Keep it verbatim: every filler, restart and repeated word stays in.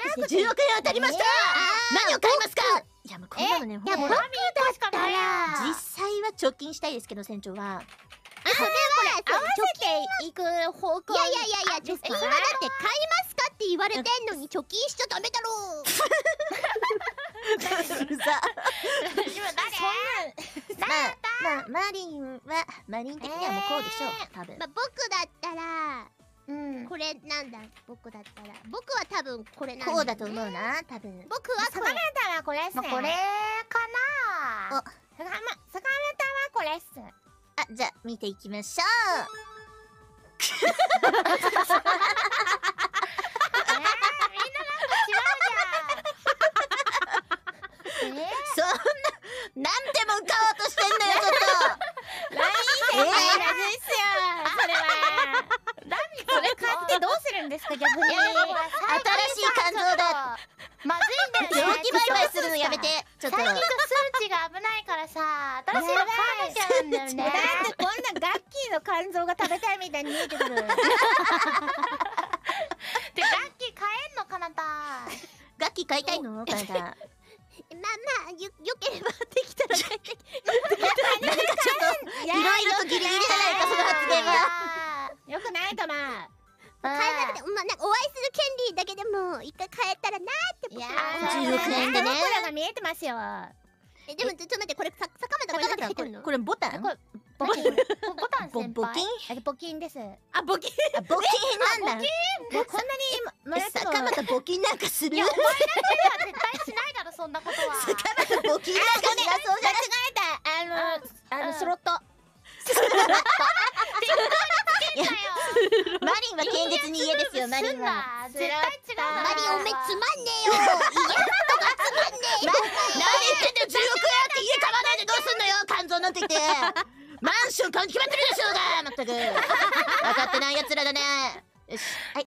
ですね、じゅうおくえん当たりました。何を買いますか？いやもうこんなのね、 いや僕だったら実際は貯金したいですけど、船長はそれは合わせていく方向。いやいやいやいや、今だって買いますかって言われてんのに貯金しちゃダメだろう。 うざ。 今誰？ まあまあマリンはマリン的にはもうこうでしょう、多分。 まあ僕だったら、うん、これなんだ。僕だったら、僕は多分これなんだ。 こうだと思うな、多分。 僕はこれ。たらこれっすね。これかな。お、坂本さんはこれっす。 あ、じゃあ見ていきましょう。そんななんでも買おうとしてんのよ、ちょっと。 ライン先輩なんですよ。それは。何それ買ってどうするんですか、逆に。新しい肝臓だ。 まずいんだよね。 臓器売買するのやめて。ちょっと。 最近と数値が危ないからさ、新しいの買わなきゃなんだよね。だってこんなガッキーの肝臓が食べたいみたいに見えてくる。で、ガッキー買えんのかなた。 ガッキー買いたいのかなた。まあまあ、よ、よければできたら買いたい。なんかちょっと、いろいろとギリギリじゃないか、その発言は。 よくないとな。 買えなくて、まあ、なんかお会いする権利だけでも一回買えたらなーって。 いやー、じゅうおくえんでね。 僕らが見えてますよ。 え、でもちょっと待って、これさ坂本これ何入ってるの？ これボタン？ ボキン。ボタン先輩。 ボキン？ ボキンです。 あ、ボキン。あ、ボキンなんだ。 こんなに坂本ボキンなんかする？ いや、お前だけは絶対しないだろ、そんなことは。 坂本ボキンなんかしなそうじゃない？ 間違えた。あの、あの、スロット。 マリンは堅実に家ですよ、マリンは。 絶対違う。 マリンおめつまんねえよ。家とかつまんねえよ。 何言ってんだよ、じゅうおくえんあって家買わないでどうすんのよ、肝臓なんて言って。マンション買うに決まってるでしょうが、まったく。分かってない奴らだね。よし、はい、